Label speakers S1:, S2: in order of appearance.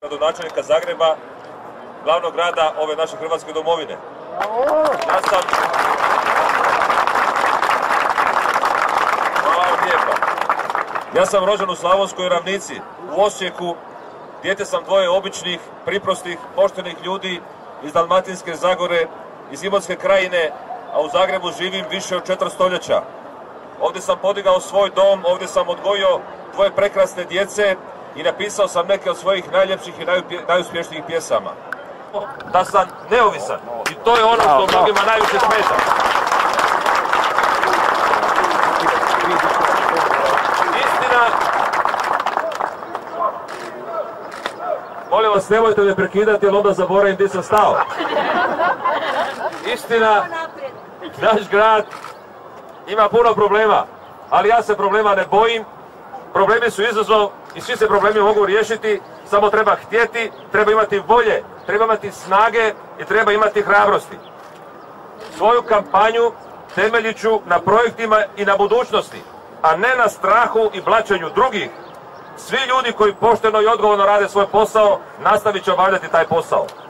S1: gradonačelnika Zagreba, glavnog grada ove naše hrvatske domovine. Ja sam rođen u Slavonskoj Ravnici, u Osijeku. Dijete sam dvoje običnih, priprostih, poštenih ljudi iz Dalmatinske Zagore, iz Imotske krajine, a u Zagrebu živim više od 4 stoljeća. Ovdje sam podigao svoj dom, ovdje sam odgojio dvoje prekrasne djece i napisao sam neke od svojih najljepših i najuspješnijih pjesama. Da sam neovisan i to je ono što mnogima najviše smeta. Istina, molim vas, nemojte me prekidati jer onda zaboravim gdje sam stao. Istina, naš grad ima puno problema, ali ja se problema ne bojim. Problemi su izazov i svi se problemi mogu riješiti, samo treba htjeti, treba imati volje, treba imati snage i treba imati hrabrosti. Svoju kampanju temeljit ću na projektima i na budućnosti, a ne na strahu i blaćenju drugih. Svi ljudi koji pošteno i odgovorno rade svoj posao, nastavit će obavljati taj posao.